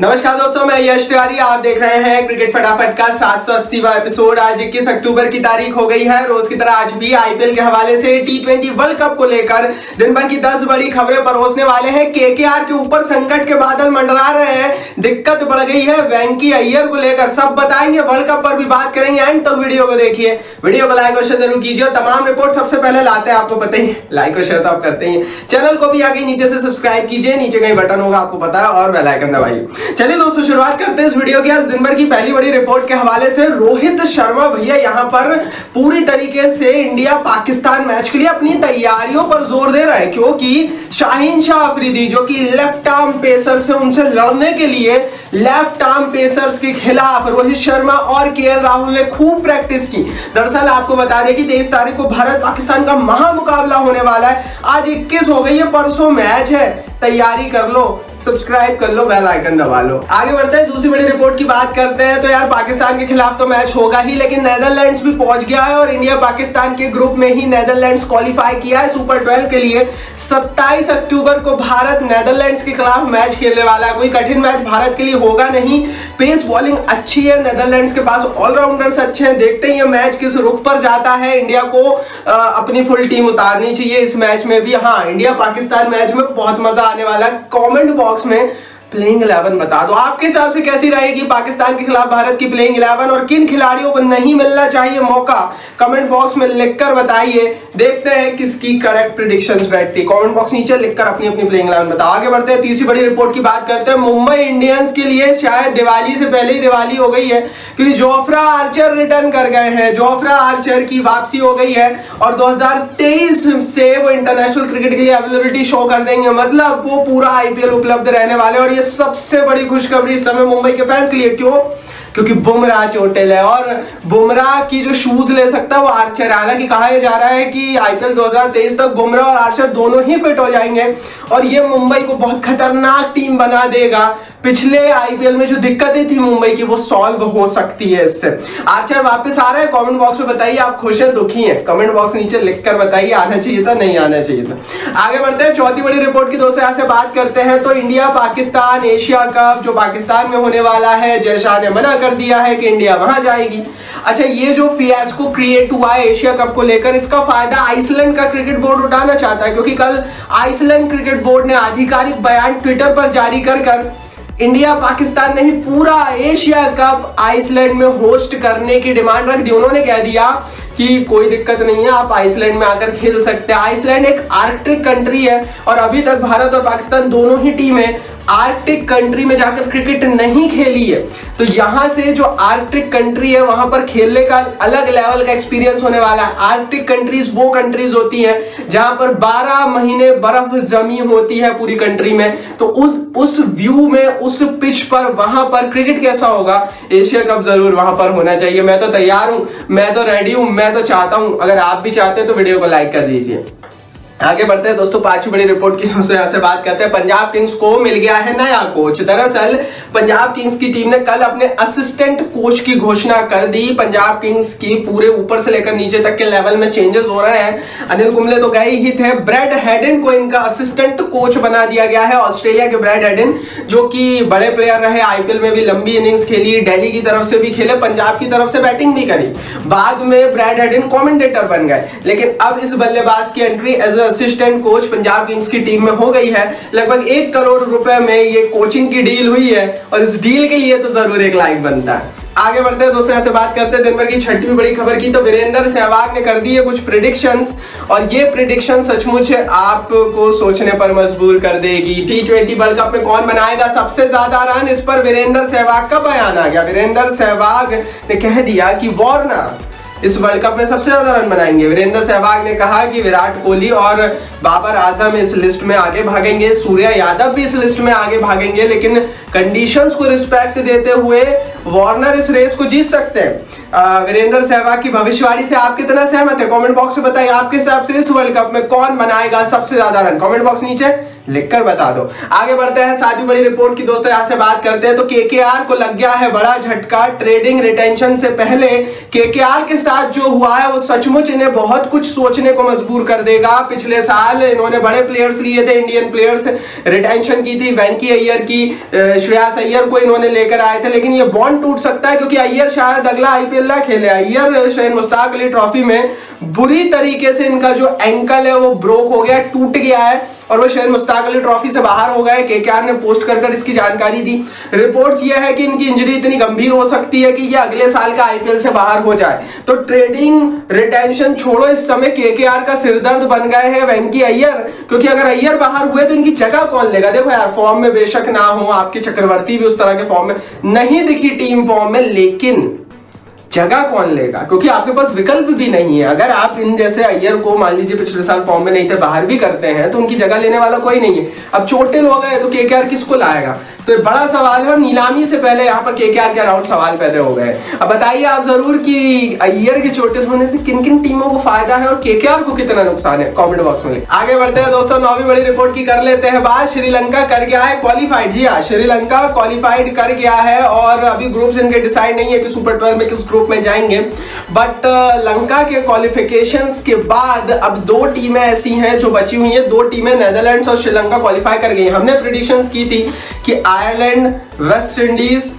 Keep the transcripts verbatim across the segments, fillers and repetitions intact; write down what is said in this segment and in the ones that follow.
नमस्कार दोस्तों, मैं यश तिवारी। आप देख रहे हैं क्रिकेट फटाफट का सात सौ अस्सीवां एपिसोड। आज इक्कीस अक्टूबर की तारीख हो गई है। रोज की तरह आज भी आईपीएल के हवाले से टी ट्वेंटी वर्ल्ड कप को लेकर दिन भर की दस बड़ी खबरें परोसने वाले हैं। केकेआर के ऊपर संकट के बादल मंडरा रहे हैं, दिक्कत बढ़ गई है वेंकी अय्यर को लेकर, सब बताएंगे। वर्ल्ड कप पर भी बात करेंगे। एंड तो वीडियो को देखिए, वीडियो को लाइक और शेयर जरूर कीजिए। तमाम रिपोर्ट सबसे पहले लाते हैं, आपको पता ही, लाइक और शेयर तो आप करते ही। चैनल को भी आगे नीचे से सब्सक्राइब कीजिए, नीचे कहीं बटन होगा आपको पता है, और बेल आइकन दबाइए। चलिए दोस्तों, शुरुआत करते हैं इस वीडियो की। आज दिन भर की पहली बड़ी रिपोर्ट के हवाले से रोहित शर्मा भैया यहां पर पूरी तरीके से इंडिया पाकिस्तान मैच के लिए अपनी तैयारियों पर जोर दे रहे हैं, क्योंकि शाहीन शाह अफरीदी जो कि लेफ्ट आर्म पेसर से उनसे लड़ने के लिए लेफ्ट आर्म पेसर्स के खिलाफ रोहित शर्मा और केएल राहुल ने खूब प्रैक्टिस की। दरअसल आपको बता दें कि तेईस तारीख को भारत पाकिस्तान का महामुकाबला होने वाला है। आज इक्कीस हो गई है, परसों मैच है, तैयारी कर लो, सब्सक्राइब कर लो, बेल आइकन दबा लो। आगे बढ़ते हैं, दूसरी बड़ी रिपोर्ट की बात करते हैं। तो यार पाकिस्तान के खिलाफ तो मैच होगा ही, लेकिन नेदरलैंड्स भी पहुंच गया है और इंडिया पाकिस्तान के ग्रुप में ही नेदरलैंड्स क्वालिफाई किया है सुपर ट्वेल्व के लिए। सत्ताईस अक्टूबर को भारत नेदरलैंड्स के खिलाफ मैच खेलने वाला है। कोई कठिन मैच भारत के लिए होगा नहीं। पेस बॉलिंग अच्छी है नेदरलैंड्स के पास, ऑलराउंडर्स अच्छे हैं। देखते हैं मैच किस रुख पर जाता है। इंडिया को आ, अपनी फुल टीम उतारनी चाहिए इस मैच में भी। हाँ, इंडिया पाकिस्तान मैच में बहुत मजा आने वाला है। कमेंट बॉक्स में प्लेइंग इलेवन बता दो, आपके हिसाब से कैसी रहेगी पाकिस्तान के खिलाफ भारत की प्लेइंग इलेवन, और किन खिलाड़ियों को नहीं मिलना चाहिए मौका, कमेंट बॉक्स में लिखकर बताइए। देखते हैं किसकी करेक्ट प्रेडिक्शंस बैठती। कमेंट बॉक्स नीचे लिखकर अपनी अपनी प्लेइंग इलेवन बताओ। आगे बढ़ते हैं, तीसरी बड़ी रिपोर्ट की बात करते हैं। मुंबई इंडियंस के लिए शायद दिवाली से पहले ही दिवाली हो गई है, क्योंकि जोफ्रा आर्चर रिटर्न कर गए हैं। जोफ्रा आर्चर की वापसी हो गई है और दो हज़ार तेईस से वो इंटरनेशनल क्रिकेट के लिए अवेलेबिलिटी शो कर देंगे। मतलब वो पूरा आईपीएल उपलब्ध रहने वाले, और सबसे बड़ी खुशखबरी इस समय मुंबई के फैंस के लिए। क्यों? क्योंकि बुमराह चोटिल है और बुमराह की जो शूज ले सकता है वो आर्चर है। हालांकि कहा जा रहा है कि आईपीएल दो हज़ार तेईस तक बुमराह और आर्चर दोनों ही फिट हो जाएंगे और ये मुंबई को बहुत खतरनाक टीम बना देगा। पिछले आईपीएल में जो दिक्कतें थी मुंबई की वो सॉल्व हो सकती है इससे। आर्चर वापस आ रहा है। कमेंट बॉक्स में बताइए आप खुश हैं दुखी हैं, कमेंट बॉक्स नीचे लिखकर बताइए। आना चाहिए था, नहीं आना चाहिए था। आगे बढ़ते हैं, चौथी बड़ी रिपोर्ट की दोस्तों यहाँ से बात करते हैं। तो इंडिया पाकिस्तान एशिया कप जो पाकिस्तान में होने वाला है, जय शाह ने मना कर दिया है कि इंडिया वहां जाएगी। अच्छा, ये जो फियास्को क्रिएट हुआ है एशिया कप को लेकर, इसका फायदा आइसलैंड का क्रिकेट बोर्ड उठाना चाहता है, क्योंकि कल आइसलैंड क्रिकेट बोर्ड ने आधिकारिक बयान ट्विटर पर जारी कर कर इंडिया पाकिस्तान नहीं पूरा एशिया कप आइसलैंड में होस्ट करने की डिमांड रख दी। उन्होंने कह दिया कि कोई दिक्कत नहीं है, आप आइसलैंड में आकर खेल सकते हैं। आइसलैंड एक आर्कटिक कंट्री है और अभी तक भारत और पाकिस्तान दोनों ही टीमें आर्कटिक कंट्री में जाकर क्रिकेट नहीं खेली है। तो यहां से जो आर्कटिक कंट्री है वहां पर खेलने का अलग लेवल का एक्सपीरियंस होने वाला है। आर्कटिक कंट्रीज वो कंट्रीज होती हैं जहां पर बारह महीने बर्फ जमी होती है पूरी कंट्री में। तो उस उस व्यू में, उस पिच पर वहां पर क्रिकेट कैसा होगा, एशिया कप जरूर वहां पर होना चाहिए। मैं तो तैयार हूं, मैं तो रेडी हूं, मैं तो चाहता हूं। अगर आप भी चाहते हैं तो वीडियो को लाइक कर दीजिए। आगे बढ़ते हैं दोस्तों, पांचवी बड़ी रिपोर्ट की हमसे यहाँ से बात करते हैं। पंजाब किंग्स को मिल गया है नया कोच। दरअसल पंजाब किंग्स की टीम ने कल अपने असिस्टेंट कोच की घोषणा कर दी। पंजाब किंग्स की पूरे ऊपर से लेकर नीचे तक के लेवल में चेंजेस हो रहे हैं। अनिल कुंबले तो गए ही थे, ब्रैड हेडन को इनका असिस्टेंट कोच बना दिया गया है। ऑस्ट्रेलिया के ब्रैड हेडन जो कि बड़े प्लेयर रहे, आईपीएल में भी लंबी इनिंग्स खेली, दिल्ली की तरफ से भी खेले, पंजाब की तरफ से बैटिंग भी करी। बाद में ब्रैड हेडन कमेंटेटर बन गए, लेकिन अब इस बल्लेबाज की entry as assistant coach Punjab Kings की टीम में हो गई है। लगभग एक करोड़ रुपए में ये कोचिंग की डील हुई है और इस डील के लिए तो जरूर एक लाइक बनता है। आगे बढ़ते हैं दोस्तों, यहाँ से बात करते हैं दिन भर की छठवीं बड़ी खबर की। तो वीरेंद्र सहवाग ने कर दी है कुछ प्रेडिक्शंस, और ये प्रेडिक्शन सचमुच आपको सोचने पर मजबूर कर देगी। टी ट्वेंटी वर्ल्ड कप में कौन बनाएगा सबसे ज्यादा रन, इस पर वीरेंद्र सहवाग का बयान आ गया। वीरेंद्र सहवाग ने कह दिया कि वार्नर इस वर्ल्ड कप में सबसे ज्यादा रन बनाएंगे। वीरेंद्र सहवाग ने कहा कि विराट कोहली और बाबर आजम इस लिस्ट में आगे भागेंगे, सूर्या यादव भी इस लिस्ट में आगे भागेंगे, लेकिन कंडीशंस को रिस्पेक्ट देते हुए वार्नर इस रेस को जीत सकते हैं। वीरेंद्र सहवाग की भविष्यवाणी से आप कितना सहमत है? कमेंट बॉक्स में बताइए आपके हिसाब से इस वर्ल्ड कप में कौन बनाएगा सबसे ज्यादा रन। कमेंट बॉक्स नीचे लिखकर बता दो। आगे बढ़ते हैं, साथ ही बड़ी रिपोर्ट की दोस्तों यहां से बात करते हैं तो केकेआर को लग गया है बड़ा झटका। ट्रेडिंग रिटेंशन से पहले केकेआर के साथ जो हुआ है वो सचमुच इन्हें बहुत कुछ सोचने को मजबूर कर देगा। पिछले साल इन्होंने बड़े प्लेयर्स लिए थे, इंडियन प्लेयर्स, रिटेंशन की थी, वेंकी अय्यर की, श्रेयस अय्यर को इन्होंने लेकर आए थे, लेकिन ये बॉन्ड टूट सकता है क्योंकि अय्यर शायद अगला आईपीएल ना खेले। अय्यर शायद मुश्ताक अली ट्रॉफी में बुरी तरीके से इनका जो एंकल है वो ब्रोक हो गया, टूट गया है और वो शायद मुश्ताक अली ट्रॉफी से बाहर हो गए। केकेआर ने पोस्ट कर कर इसकी जानकारी दी। रिपोर्ट्स ये है कि इनकी इंजरी इतनी गंभीर हो सकती है कि ये अगले साल का आईपीएल से बाहर हो जाए। तो ट्रेडिंग रिटेंशन छोड़ो, इस समय केकेआर का सिरदर्द बन गए हैं वेंकी अय्यर, क्योंकि अगर अय्यर बाहर हुए तो इनकी जगह कौन लेगा। देखो यार, फॉर्म में बेशक ना हो, आपके चक्रवर्ती भी उस तरह के फॉर्म में नहीं दिखी टीम फॉर्म में, लेकिन जगह कौन लेगा, क्योंकि आपके पास विकल्प भी नहीं है। अगर आप इन जैसे अय्यर को मान लीजिए पिछले साल फॉर्म में नहीं थे, बाहर भी करते हैं तो उनकी जगह लेने वाला कोई नहीं है। अब चोटिल हो गए तो केकेआर किसको लाएगा, तो बड़ा सवाल है। और नीलामी से पहले यहाँ पर केकेआर के अराउंड सवाल पैदा हो गए। अब बताइए आप जरूर कि अय्यर के चोटिल होने से किन किन टीमों को फायदा है और केकेआर को कितना नुकसान है, कमेंट बॉक्स में लिखिए। आगे बढ़ते हैं दोस्तों, नौवीं बड़ी रिपोर्ट की कर लेते हैं बात। श्रीलंका कर गया है क्वालिफाइड। जी हाँ, श्रीलंका क्वालिफाइड कर गया है और अभी ग्रुप्स इनके डिसाइड नहीं है कि सुपर ट्वेल्व में किस ग्रुप में जाएंगे, बट लंका के क्वालिफिकेशंस के बाद अब दो टीमें ऐसी हैं जो बची हुई हैं। दो टीमें नेदरलैंड्स और श्रीलंका क्वालिफाई कर गई। हमने प्रेडिक्शंस की थी कि आयरलैंड, वेस्ट इंडीज,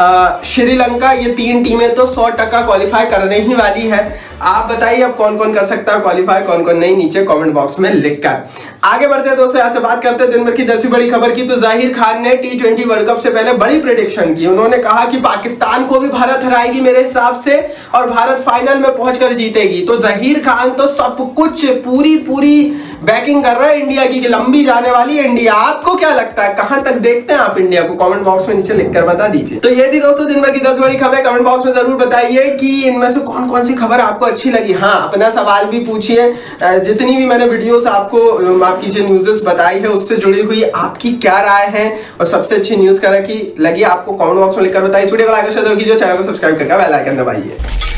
श्रीलंका, ये तीन टीमें तो सौ टका क्वालिफाई करने ही वाली है। आप बताइए अब कौन कौन कर सकता है क्वालिफाई, कौन कौन नहीं, नीचे कमेंट बॉक्स में लिखकर। आगे बढ़ते हैं दोस्तों, यहाँ से बात करते हैं दिन भर की दसवीं बड़ी खबर की। तो जाहिर खान ने टी ट्वेंटी वर्ल्ड कप से पहले बड़ी प्रेडिक्शन की। उन्होंने कहा कि पाकिस्तान को भी भारत हराएगी मेरे हिसाब से और भारत फाइनल में पहुंचकर जीतेगी। तो जाहिर खान तो सब कुछ पूरी पूरी बैकिंग कर रहा है इंडिया की कि लंबी जाने वाली है इंडिया। आपको क्या लगता है, कहां तक देखते हैं आप इंडिया को, कमेंट बॉक्स में नीचे लिखकर बता दीजिए। तो ये थी दोस्तों दिन भर की दस बड़ी खबरें। कमेंट बॉक्स में जरूर बताइए कि इनमें से कौन कौन सी खबर आपको अच्छी लगी। हाँ, अपना सवाल भी पूछिए। जितनी भी मैंने वीडियोस आपको माफ कीजिए न्यूज़ बताई है उससे जुड़ी हुई आपकी क्या राय है और सबसे अच्छी न्यूज क्या की लगी आपको, कमेंट बॉक्स में लिखकर बताइए। इस वीडियो को लाइक और शेयर कीजिए, चैनल को सब्सक्राइब करके बेल आइकन दबाइए।